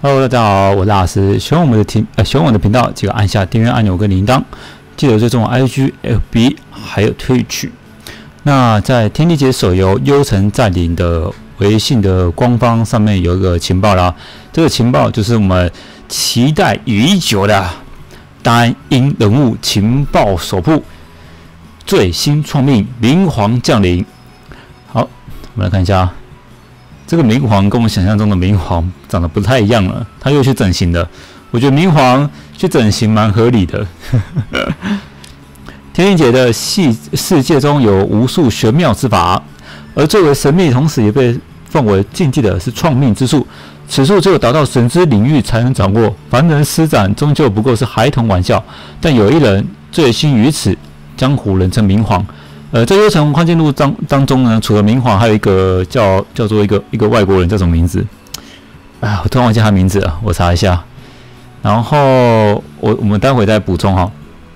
Hello， 大家好，我是老师。喜欢我们的频道，记得按下订阅按钮跟铃铛，记得追踪我 IG、FB 还有 Twitch。那在天地劫手游《幽城再临》的微信的官方上面有一个情报啦，这个情报就是我们期待已久的单音人物情报首部最新创命明皇降临。好，我们来看一下。这个明皇跟我们想象中的明皇长得不太一样了，他又去整形了。我觉得明皇去整形蛮合理的。天地劫的世界中有无数玄妙之法，而最为神秘，同时也被奉为禁忌的是创命之术。此术只有达到神之领域才能掌握，凡人施展终究不过是孩童玩笑。但有一人醉心于此，江湖人称明皇。在幽城幻境录当中呢，除了明皇，还有一个叫做一个外国人，叫什么名字？我突然忘记他名字了，我查一下。然后我们待会再补充哈。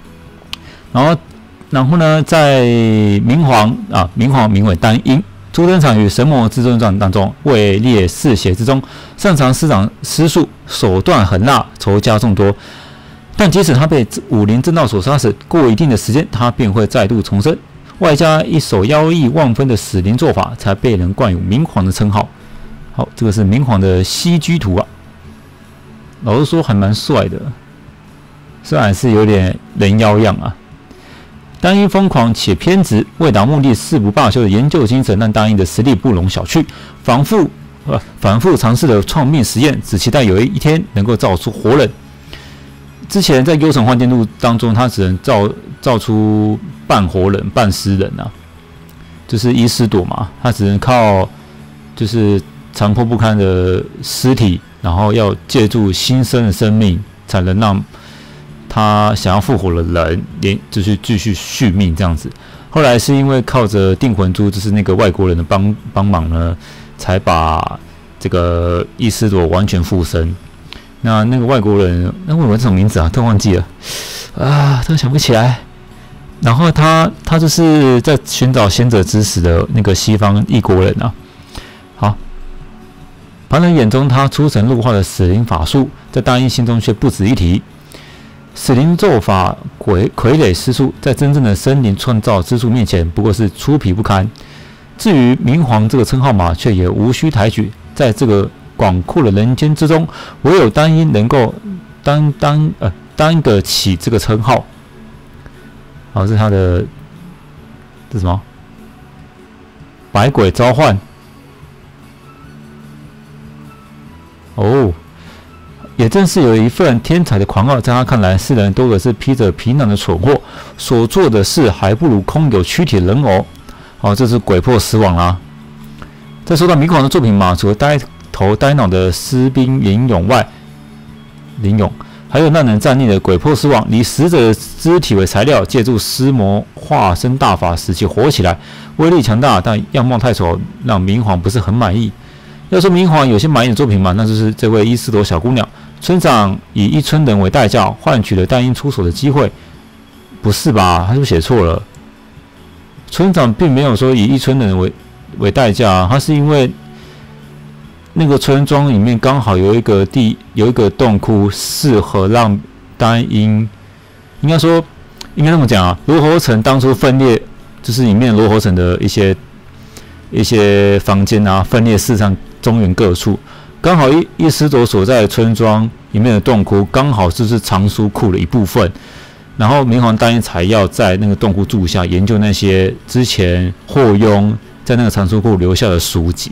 然后呢，在明皇名为丹音，初登场于神魔至尊传当中，位列四邪之中，擅长施展施术，手段狠辣，仇家众多。但即使他被武林正道所杀死，过一定的时间，他便会再度重生。外加一手妖异万分的死灵做法，才被人冠有明皇的称号。好，这个是明皇的西居图啊。老实说，还蛮帅的，虽然是有点人妖样啊。单一疯狂且偏执，为达目的誓不罢休的研究精神，让单一的实力不容小觑。反复尝试的创命实验，只期待有一天能够造出活人。之前在幽城幻境录当中，他只能造出半活人半尸人啊，就是伊斯朵嘛，他只能靠就是残破不堪的尸体，然后要借助新生的生命，才能让他想要复活的人就是继续续命这样子。后来是因为靠着定魂珠，就是那个外国人的帮忙呢，才把这个伊斯朵完全附身。那个外国人什么名字啊？突然忘记了突然想不起来。然后他就是在寻找贤者之石的那个西方异国人啊。好，旁人眼中他出神入化的死灵法术，在大英心中却不值一提。死灵咒法傀儡施术，在真正的生灵创造之术面前，不过是粗鄙不堪。至于明皇这个称号嘛，却也无需抬举。在这个广阔的人间之中，唯有单一能够担得起这个称号。好，是他的这什么？百鬼召唤。也正是有一份天才的狂傲，在他看来，世人多的是披着皮囊的蠢货，所做的事还不如空有躯体的人偶。好，这是鬼魄死亡啦。再说到明皇的作品嘛，除了呆头呆脑的尸兵林勇外，还有让人站立的鬼魄尸王，以死者的肢体为材料，借助尸魔化身大法使其活起来，威力强大，但样貌太丑，让明皇不是很满意。要说明皇有些满意的作品嘛，那就是这位伊斯朵小姑娘。村长以一村人为代价，换取了单音出手的机会。不是吧？他是不是写错了？村长并没有说以一村人为代价，他是因为那个村庄里面刚好有一个洞窟，适合让单音，应该这么讲啊。罗侯城当初分裂，就是里面罗侯城的一些房间啊，分裂四散中原各处，刚好伊斯朵所在的村庄里面的洞窟，刚好就是藏书库的一部分。然后明皇单音才要在那个洞窟住下，研究那些之前霍庸在那个藏书库留下的书籍。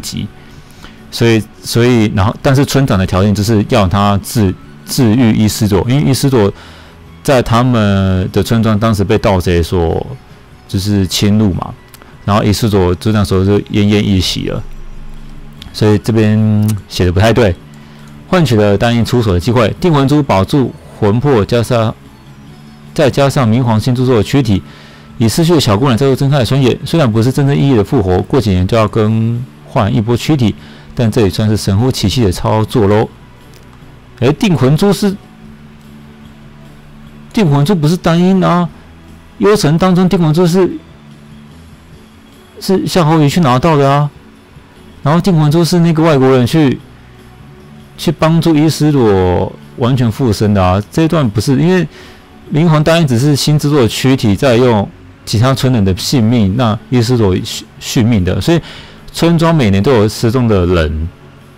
所以，然后，但是村长的条件就是要他治愈伊斯朵，因为伊斯朵在他们的村庄当时被盗贼所就是侵入嘛，然后伊斯朵就那时候就奄奄一息了，所以这边写的不太对，换取了单音出手的机会。定魂珠保住魂魄，再加上明皇新铸作的躯体，以失去的小姑娘再度睁开了双眼。虽然不是真正意义的复活，过几年就要更换一波躯体。但这也算是神乎其技的操作喽。而定魂珠不是单音啊，幽城当中定魂珠是夏侯乙去拿到的啊。然后定魂珠是那个外国人去去帮助伊斯罗完全附身的啊。这一段不是因为明皇答应只是新制作的躯体，在用其他村人的性命让伊斯罗续命的，所以村庄每年都有失踪的人。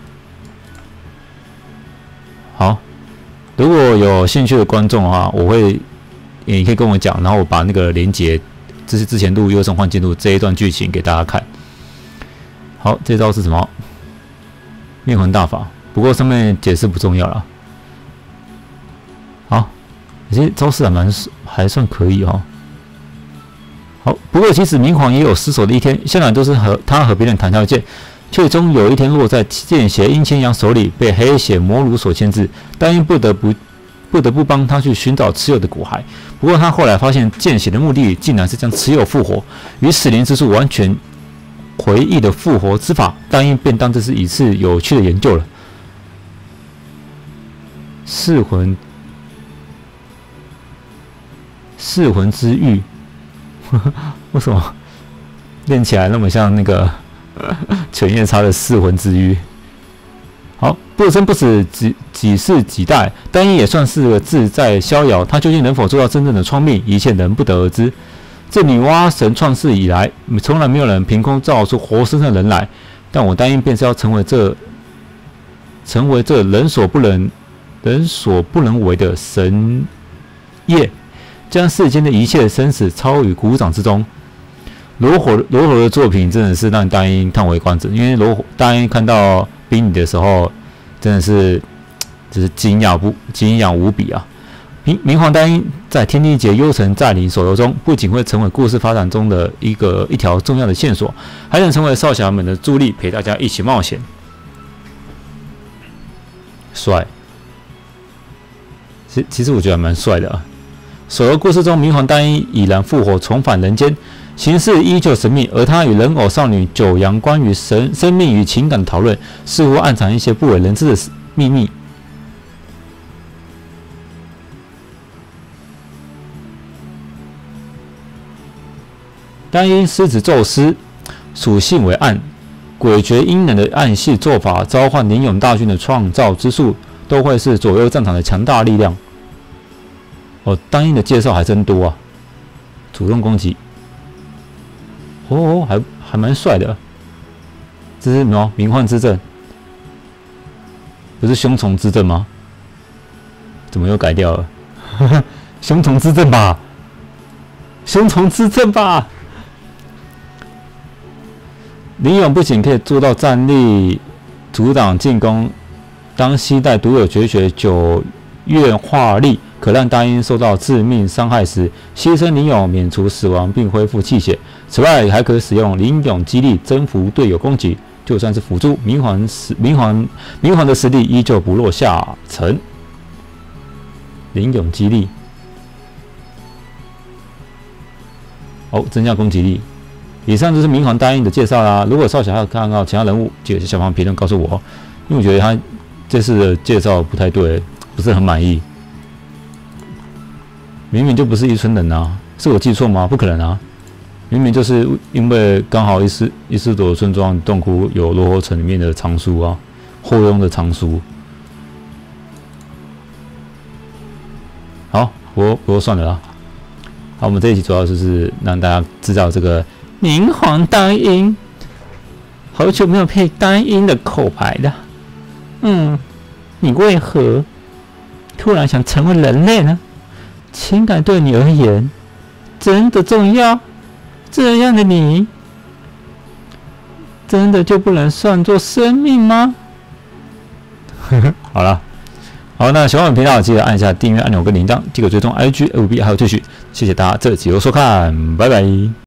好，如果有兴趣的观众的话，你可以跟我讲，然后我把那个连结，这是之前录《幽神幻境录》这一段剧情给大家看。好，这招是什么？灭魂大法，不过上面解释不重要了。好，这些招式还算可以哦。好，不过其实明皇也有失手的一天，向来都是他和别人谈条件，却终有一天落在剑邪殷千阳手里，被黑血魔奴所牵制，答应不得不帮他去寻找蚩尤的骨骸。不过他后来发现剑血的目的竟然是将蚩尤复活，与死灵之术完全回忆的复活之法，答应便当这是一次有趣的研究了。噬魂之玉，为什么练起来那么像那个犬夜叉的噬魂之玉？好，不生不死，几世几代，丹音也算是个自在逍遥。他究竟能否做到真正的创命，一切仍不得而知。自女娲神创世以来，从来没有人凭空造出活生生的人来。但我丹音便是要成为这人所不能为的神业，将世间的一切生死操于股掌之中。罗火的作品真的是让丹音叹为观止，因为丹音看到冰女的时候，真的是就是惊讶无比啊！明皇丹音在天地劫幽城寨里手游中，不仅会成为故事发展中的一条重要的线索，还能成为少侠们的助力，陪大家一起冒险。帅，其实我觉得还蛮帅的啊！手游故事中，明皇丹音已然复活，重返人间。形式依旧神秘，而他与人偶少女九阳关于生命与情感的讨论，似乎暗藏一些不为人知的秘密。丹音狮子宙斯，属性为暗，诡谲阴冷的暗系做法，召唤灵勇大军的创造之术，都会是左右战场的强大力量。哦，丹音的介绍还真多啊！主动攻击。还蛮帅的，这是什么？冥幻之阵，不是凶虫之阵吗？怎么又改掉了？凶虫之阵吧，凶虫之阵吧。灵勇不仅可以做到站立阻挡进攻，当携带独有绝学九月化力，可让丹音受到致命伤害时，牺牲灵勇免除死亡并恢复气血。此外，还可使用灵勇激励征服队友攻击，就算是辅助，明皇的实力依旧不落下乘。灵勇激励，增加攻击力。以上就是明皇丹音的介绍啦。如果少侠要看到其他人物，记得在下方评论告诉我，因为我觉得他这次的介绍不太对，不是很满意。明明就不是一村人啊，是我记错吗？不可能啊！明明就是因为刚好伊斯朵村庄洞窟有罗火城里面的藏书啊，后庸的藏书。好，不过算了啦。好，我们这一集主要就是让大家知道这个明皇丹音，好久没有配丹音的口牌了。你为何突然想成为人类呢？情感对你而言真的重要？这样的你，真的就不能算作生命吗？好了，好，那喜欢我们频道记得按一下订阅按钮跟铃铛，记得追踪 IG、FB 还有Twitch。谢谢大家这集的收看，拜拜。